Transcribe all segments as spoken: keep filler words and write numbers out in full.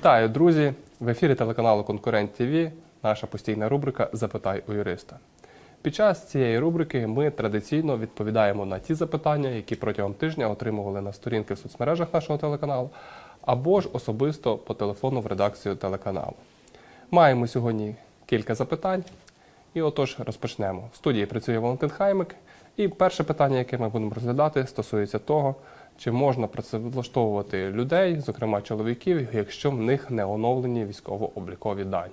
Вітаю, друзі! В ефірі телеканалу «Конкурент ТВ» наша постійна рубрика «Запитай у юриста». Під час цієї рубрики ми традиційно відповідаємо на ті запитання, які протягом тижня отримували на сторінки в соцмережах нашого телеканалу, або ж особисто по телефону в редакцію телеканалу. Маємо сьогодні кілька запитань, і отож розпочнемо. В студії працює Валентин Хаймик, і перше питання, яке ми будемо розглядати, стосується того, чи можна працевлаштовувати людей, зокрема чоловіків, якщо в них не оновлені військово-облікові дані.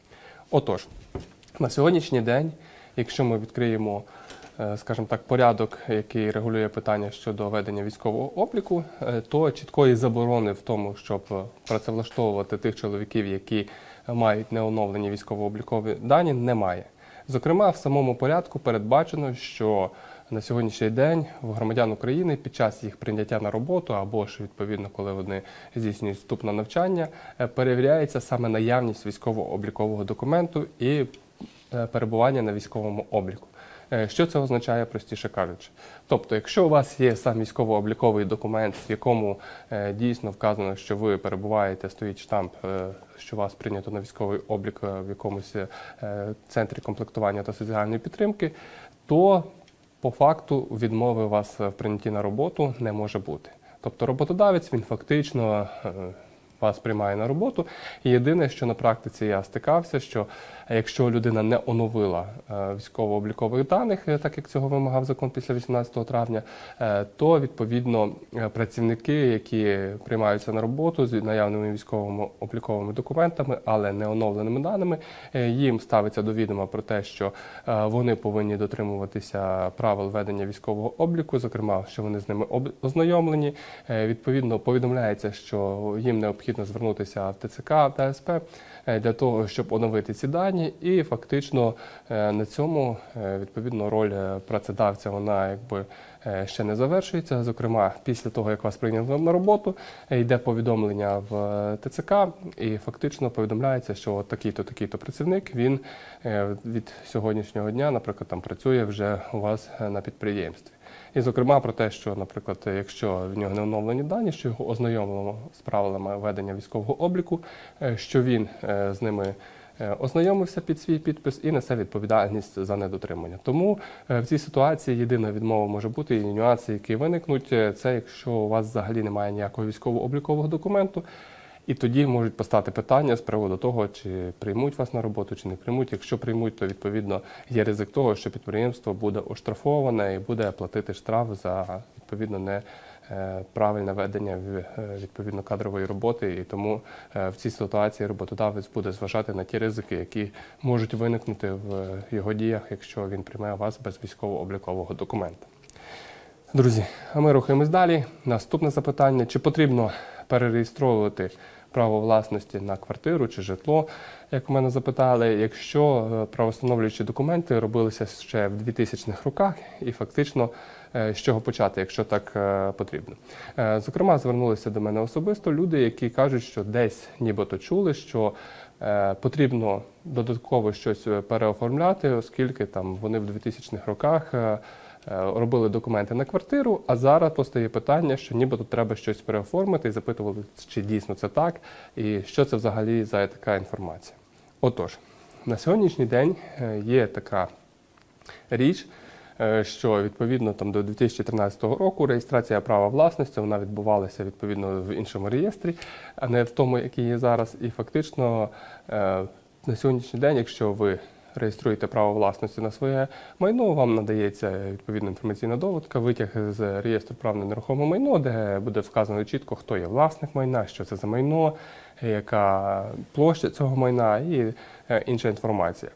Отож, на сьогоднішній день, якщо ми відкриємо, скажімо так, порядок, який регулює питання щодо ведення військового обліку, то чіткої заборони в тому, щоб працевлаштовувати тих чоловіків, які мають неоновлені військово-облікові дані, немає. Зокрема, в самому порядку передбачено, що на сьогоднішній день в громадян України під час їх прийняття на роботу або ж, відповідно, коли вони здійснюють вступ на навчання, перевіряється саме наявність військово-облікового документу і перебування на військовому обліку. Що це означає, простіше кажучи? Тобто, якщо у вас є сам військово-обліковий документ, в якому е, дійсно вказано, що ви перебуваєте, стоїть штамп, е, що вас прийнято на військовий облік в якомусь е, центрі комплектування та соціальної підтримки, то по факту відмови вас в прийнятті на роботу не може бути. Тобто роботодавець, він фактично е, вас приймає на роботу. І єдине, що на практиці я стикався, що якщо людина не оновила військово-облікових даних, так як цього вимагав закон після вісімнадцятого травня, то, відповідно, працівники, які приймаються на роботу з наявними військово-обліковими документами, але не оновленими даними, їм ставиться до відома про те, що вони повинні дотримуватися правил ведення військового обліку, зокрема, що вони з ними ознайомлені. Відповідно, повідомляється, що їм необхідно звернутися в ТЦК та СП для того, щоб оновити ці дані, і фактично на цьому, відповідно, роль працедавця, вона якби ще не завершується. Зокрема, після того, як вас прийняли на роботу, йде повідомлення в ТЦК, і фактично повідомляється, що такий-то, такий-то працівник, він від сьогоднішнього дня, наприклад, там працює вже у вас на підприємстві. І, зокрема, про те, що, наприклад, якщо в нього не оновлені дані, що його ознайомлено з правилами ведення військового обліку, що він з ними ознайомився під свій підпис і несе відповідальність за недотримання. Тому в цій ситуації єдина відмова може бути, і нюанси, які виникнуть, це якщо у вас взагалі немає ніякого військово-облікового документу, і тоді можуть постати питання з приводу того, чи приймуть вас на роботу, чи не приймуть. Якщо приймуть, то, відповідно, є ризик того, що підприємство буде оштрафоване і буде платити штраф за, відповідно, неправильне ведення, відповідно, кадрової роботи. І тому в цій ситуації роботодавець буде зважати на ті ризики, які можуть виникнути в його діях, якщо він прийме вас без військово-облікового документа. Друзі, а ми рухаємось далі. Наступне запитання. Чи потрібно перереєстровувати право власності на квартиру чи житло, як у мене запитали, якщо правовстановлюючі документи робилися ще в двохтисячних роках, і фактично з чого почати, якщо так потрібно. Зокрема, звернулися до мене особисто люди, які кажуть, що десь нібито чули, що потрібно додатково щось переоформляти, оскільки там вони в двохтисячних роках робили документи на квартиру, а зараз постає питання, що нібито треба щось переоформити, і запитували, чи дійсно це так, і що це взагалі за така інформація. Отож, на сьогоднішній день є така річ, що відповідно там до дві тисячі тринадцятого року реєстрація права власності, вона відбувалася відповідно в іншому реєстрі, а не в тому, який є зараз. І фактично на сьогоднішній день, якщо ви реєструєте право власності на своє майно, вам надається відповідна інформаційна довідка, витяг з реєстру прав на нерухоме майно, де буде вказано чітко, хто є власник майна, що це за майно, яка площа цього майна і інша інформація.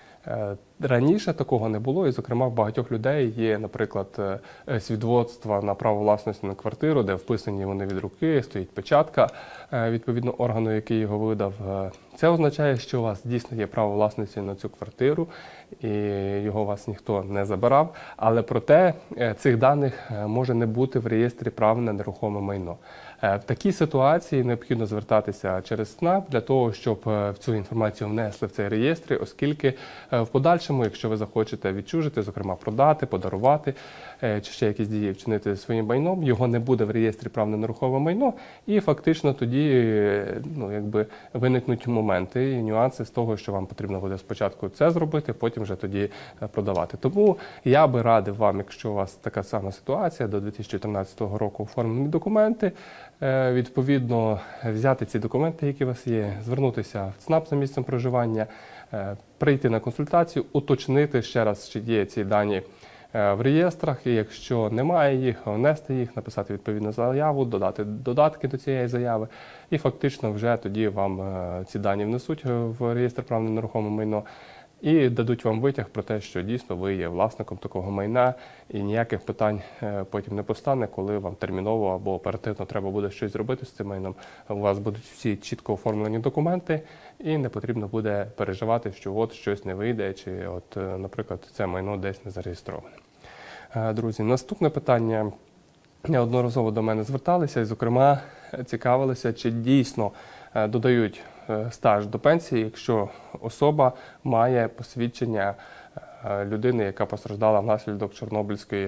Раніше такого не було, і, зокрема, в багатьох людей є, наприклад, свідоцтва на право власності на квартиру, де вписані вони від руки, стоїть печатка, відповідно, органу, який його видав. Це означає, що у вас дійсно є право власності на цю квартиру, і його у вас ніхто не забирав, але проте цих даних може не бути в реєстрі прав на нерухоме майно. В такій ситуації необхідно звертатися через ЦНАП для того, щоб цю інформацію внесли в цей реєстр, оскільки в подальшому, якщо ви захочете відчужити, зокрема продати, подарувати чи ще якісь дії вчинити своїм майном, його не буде в реєстрі прав на нерухоме майно, і фактично тоді ну, якби виникнуть моменти і нюанси з того, що вам потрібно буде спочатку це зробити, потім вже тоді продавати. Тому я би радив вам, якщо у вас така сама ситуація, до дві тисячі тринадцятого року оформлені документи, відповідно взяти ці документи, які у вас є, звернутися в ЦНАП за місцем проживання, прийти на консультацію, уточнити ще раз, чи є ці дані в реєстрах, і якщо немає їх, внести їх, написати відповідну заяву, додати додатки до цієї заяви, і фактично вже тоді вам ці дані внесуть в реєстр прав на нерухоме майно і дадуть вам витяг про те, що дійсно ви є власником такого майна, і ніяких питань потім не постане, коли вам терміново або оперативно треба буде щось зробити з цим майном. У вас будуть всі чітко оформлені документи, і не потрібно буде переживати, що от щось не вийде, чи от, наприклад, це майно десь не зареєстроване. Друзі, наступне питання. Неодноразово до мене зверталися і, зокрема, цікавилися, чи дійсно додають стаж до пенсії, якщо особа має посвідчення людини, яка постраждала внаслідок Чорнобильської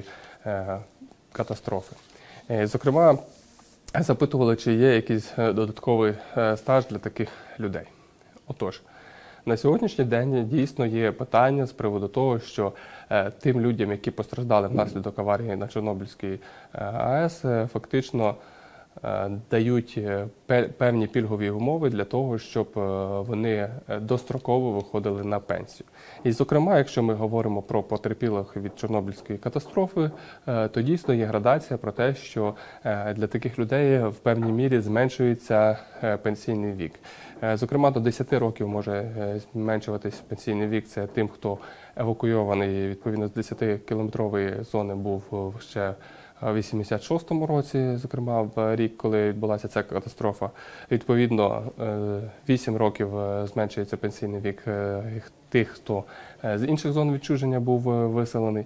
катастрофи. Зокрема, запитували, чи є якийсь додатковий стаж для таких людей. Отож, на сьогоднішній день дійсно є питання з приводу того, що е, тим людям, які постраждали внаслідок аварії на Чорнобильській е, АЕС, е, фактично е, дають певні пільгові умови для того, щоб е, вони достроково виходили на пенсію. І, зокрема, якщо ми говоримо про потерпілих від Чорнобильської катастрофи, е, то дійсно є градація про те, що е, для таких людей в певній мірі зменшується е, пенсійний вік. Зокрема, до десяти років може зменшуватись пенсійний вік. Це тим, хто евакуйований, відповідно, з десятикілометрової зони був ще в вісімдесят шостому році, зокрема, в рік, коли відбулася ця катастрофа. Відповідно, вісім років зменшується пенсійний вік тих, хто з інших зон відчуження був виселений.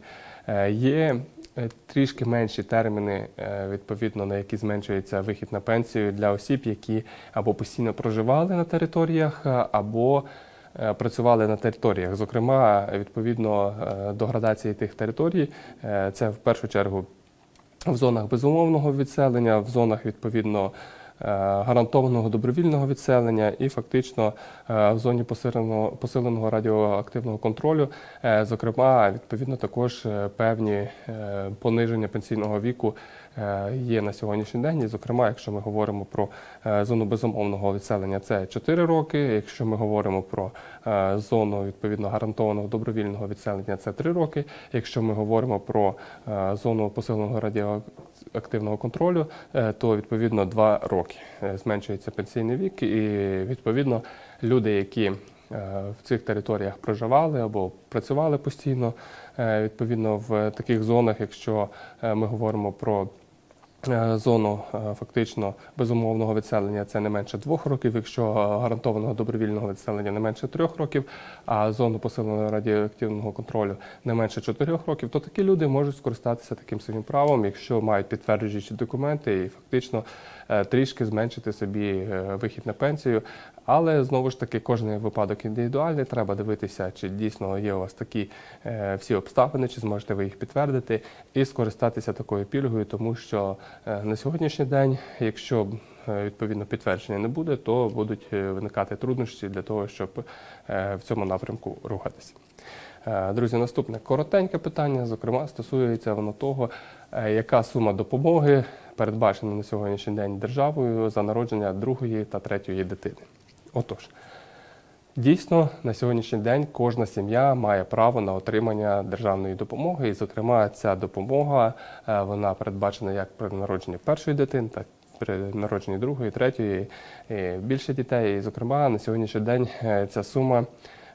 Є трішки менші терміни, відповідно, на які зменшується вихід на пенсію для осіб, які або постійно проживали на територіях, або працювали на територіях. Зокрема, відповідно до градації тих територій, це в першу чергу в зонах безумовного відселення, в зонах, відповідно, гарантованого добровільного відселення і фактично в зоні посиленого, посиленого радіоактивного контролю, зокрема, відповідно, також певні пониження пенсійного віку є на сьогоднішній день. І, зокрема, якщо ми говоримо про зону безумовного відселення, це чотири роки. Якщо ми говоримо про зону, відповідно, гарантованого добровільного відселення, це три роки. Якщо ми говоримо про зону посиленого радіоактивного контролю, то, відповідно, два роки зменшується пенсійний вік. І, відповідно, люди, які в цих територіях проживали або працювали постійно, відповідно, в таких зонах, якщо ми говоримо про зону фактично безумовного відселення, це не менше двох років, якщо гарантованого добровільного відселення не менше трьох років, а зону посиленого радіоактивного контролю не менше чотирьох років, то такі люди можуть скористатися таким своїм правом, якщо мають підтверджуючі документи і фактично трішки зменшити собі вихід на пенсію. Але, знову ж таки, кожен випадок індивідуальний, треба дивитися, чи дійсно є у вас такі е, всі обставини, чи зможете ви їх підтвердити і скористатися такою пільгою, тому що е, на сьогоднішній день, якщо е, відповідно підтвердження не буде, то будуть виникати труднощі для того, щоб е, в цьому напрямку рухатися. Е, друзі, наступне коротеньке питання, зокрема, стосується воно того, е, яка сума допомоги передбачена на сьогоднішній день державою за народження другої та третьої дитини. Отож, дійсно, на сьогоднішній день кожна сім'я має право на отримання державної допомоги, і, зокрема, ця допомога, вона передбачена як при народженні першої дитини, так і при народженні другої, третьої, і більше дітей. І, зокрема, на сьогоднішній день ця сума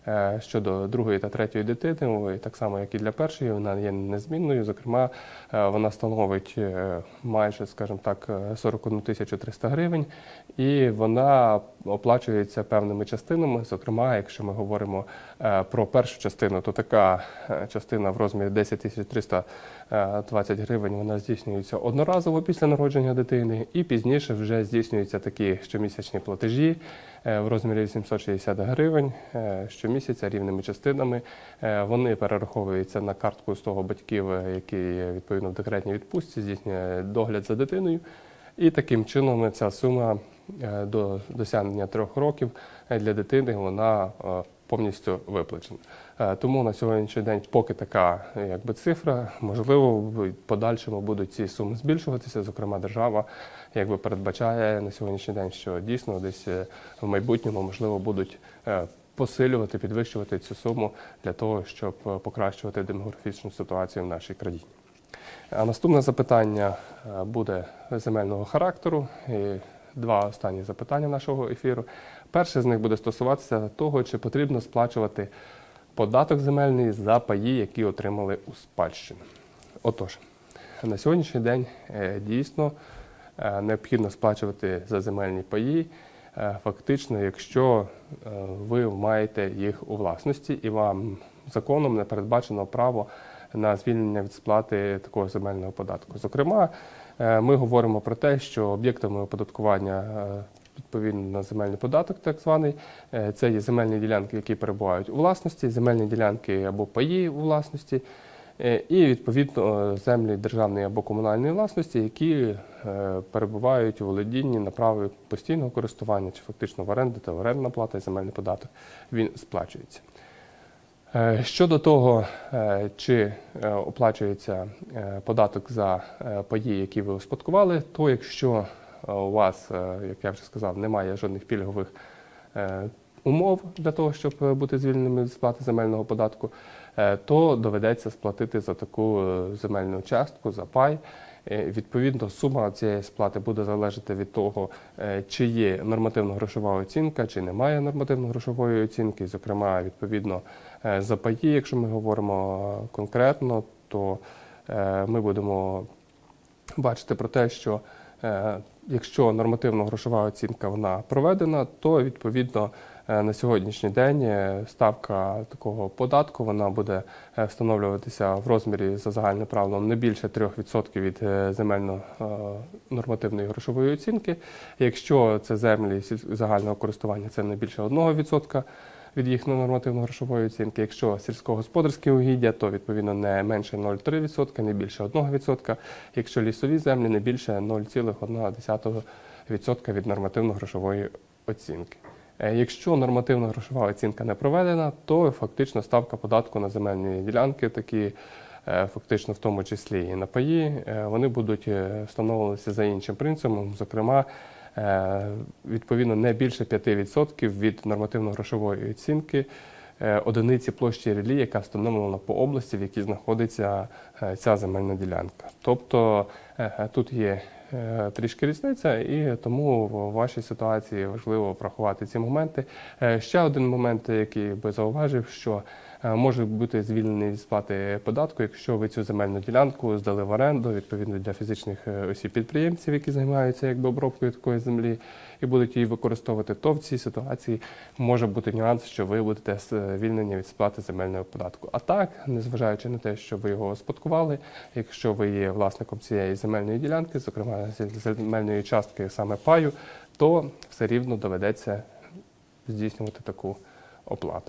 щодо другої та третьої дитини, так само, як і для першої, вона є незмінною. Зокрема, вона становить майже, скажімо так, сорок одну тисячу триста гривень, і вона оплачується певними частинами. Зокрема, якщо ми говоримо про першу частину, то така частина в розмірі десять тисяч триста двадцять гривень, вона здійснюється одноразово після народження дитини, і пізніше вже здійснюються такі щомісячні платежі в розмірі вісімсот шістдесят гривень щомісяця рівними частинами. Вони перераховуються на картку з того батьків, який відповідно в декретній відпустці здійснює догляд за дитиною. І таким чином ця сума до досягнення трьох років для дитини вона повністю виплачена. Тому на сьогоднішній день поки така якби, цифра, можливо, в подальшому будуть ці суми збільшуватися. Зокрема, держава якби, передбачає на сьогоднішній день, що дійсно десь в майбутньому, можливо, будуть посилювати, підвищувати цю суму для того, щоб покращувати демографічну ситуацію в нашій країні. А наступне запитання буде земельного характеру. І два останні запитання нашого ефіру. Перше з них буде стосуватися того, чи потрібно сплачувати податок земельний за паї, які отримали у спадщину. Отож, на сьогоднішній день дійсно необхідно сплачувати за земельні паї, фактично, якщо ви маєте їх у власності і вам законом не передбачено право на звільнення від сплати такого земельного податку. Зокрема, ми говоримо про те, що об'єктами оподаткування відповідно на земельний податок, так званий, це є земельні ділянки, які перебувають у власності, земельні ділянки або паї у власності, і відповідно землі державної або комунальної власності, які перебувають у володінні на праві постійного користування, чи фактично в оренді, та орендна плата і земельний податок, він сплачується. Щодо того, чи оплачується податок за паї, які ви успадкували, то якщо у вас, як я вже сказав, немає жодних пільгових умов для того, щоб бути звільненими від сплати земельного податку, то доведеться сплатити за таку земельну частку, за пай. Відповідно, сума цієї сплати буде залежати від того, чи є нормативно-грошова оцінка, чи немає нормативно-грошової оцінки. Зокрема, відповідно, за паї, якщо ми говоримо конкретно, то ми будемо бачити про те, що якщо нормативно-грошова оцінка вона проведена, то відповідно на сьогоднішній день ставка такого податку вона буде встановлюватися в розмірі за загальним правилом не більше трьох відсотків від земельно-нормативної грошової оцінки. Якщо це землі загального користування, це не більше одного відсотка від їх нормативно-грошової оцінки. Якщо сільськогосподарські угіддя, то відповідно не менше нуль цілих три десятих відсотка, не більше одного відсотка. Якщо лісові землі, не більше нуль цілих одна десята відсотка від нормативно-грошової оцінки. Якщо нормативно-грошова оцінка не проведена, то фактично ставка податку на земельні ділянки, такі фактично в тому числі і на паї, вони будуть встановлюватися за іншим принципом, зокрема, відповідно не більше п'яти відсотків від нормативно-грошової оцінки одиниці площі ріллі, яка встановлена по області, в якій знаходиться ця земельна ділянка. Тобто тут є трішки різниця, і тому в вашій ситуації важливо врахувати ці моменти. Ще один момент, який би зауважив, що може бути звільнений від сплати податку, якщо ви цю земельну ділянку здали в оренду, відповідно для фізичних осіб-підприємців, які займаються якби обробкою такої землі і будуть її використовувати, то в цій ситуації може бути нюанс, що ви будете звільнені від сплати земельного податку. А так, незважаючи на те, що ви його успадкували, якщо ви є власником цієї земельної ділянки, зокрема земельної частки саме паю, то все рівно доведеться здійснювати таку оплату.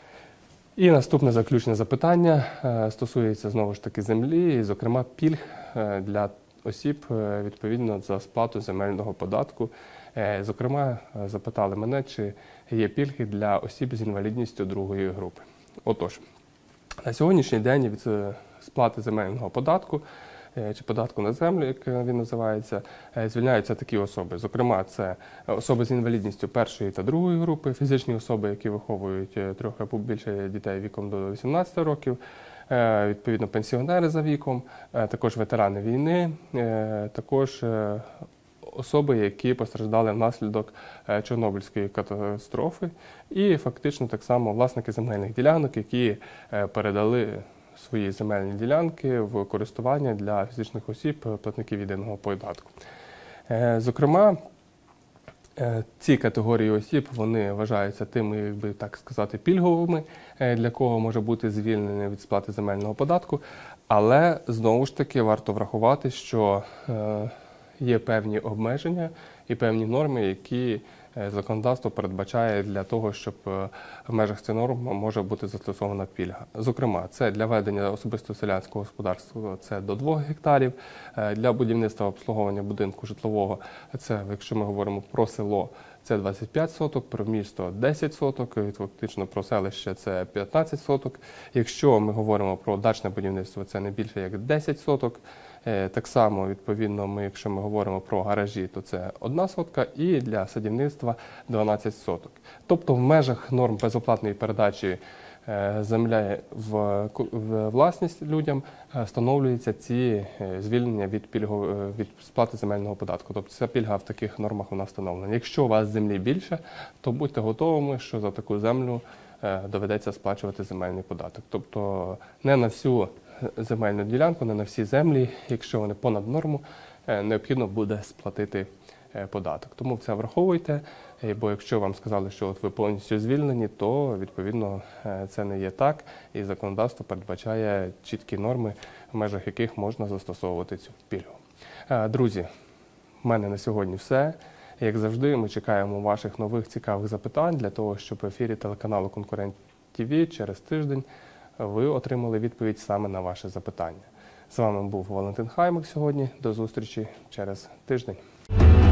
І наступне заключне запитання стосується знову ж таки землі, і, зокрема, пільг для осіб відповідно за сплату земельного податку. Зокрема, запитали мене, чи є пільги для осіб з інвалідністю другої групи. Отож, на сьогоднішній день від сплати земельного податку чи податку на землю, як він називається, звільняються такі особи. Зокрема, це особи з інвалідністю першої та другої групи, фізичні особи, які виховують трьох або більше дітей віком до вісімнадцяти років, відповідно пенсіонери за віком, також ветерани війни, також особи, які постраждали внаслідок е, Чорнобильської катастрофи, і фактично так само власники земельних ділянок, які е, передали свої земельні ділянки в користування для фізичних осіб, платників єдиного податку. Е, Зокрема, е, ці категорії осіб, вони вважаються тими, як би так сказати, пільговими, е, для кого може бути звільнення від сплати земельного податку, але знову ж таки варто врахувати, що е, є певні обмеження і певні норми, які е, законодавство передбачає для того, щоб е, в межах цих норм може бути застосована пільга. Зокрема, це для ведення особистого селянського господарства це до двох гектарів, е, для будівництва обслуговування будинку житлового, це, якщо ми говоримо про село, це двадцять п'ять соток, про місто десять соток, і фактично про селище це п'ятнадцять соток. Якщо ми говоримо про дачне будівництво, це не більше як десять соток. Е, Так само, відповідно, ми, якщо ми говоримо про гаражі, то це одна сотка, і для садівництва дванадцять соток. Тобто в межах норм безоплатної передачі е, землі в, ку- в власність людям е, встановлюються ці е, звільнення від, пільго, е, від сплати земельного податку. Тобто ця пільга в таких нормах у нас встановлена. Якщо у вас землі більше, то будьте готовими, що за таку землю е, доведеться сплачувати земельний податок. Тобто не на всю земельну ділянку, не на всі землі, якщо вони понад норму, е, необхідно буде сплатити е, податок. Тому це враховуйте, е, бо якщо вам сказали, що от ви повністю звільнені, то відповідно е, це не є так, і законодавство передбачає чіткі норми, в межах яких можна застосовувати цю пільгу. Е, Друзі, в мене на сьогодні все. Як завжди, ми чекаємо ваших нових цікавих запитань для того, щоб в ефірі телеканалу «Конкурент ТВ» через тиждень ви отримали відповідь саме на ваше запитання. З вами був Валентин Хаймик сьогодні. До зустрічі через тиждень.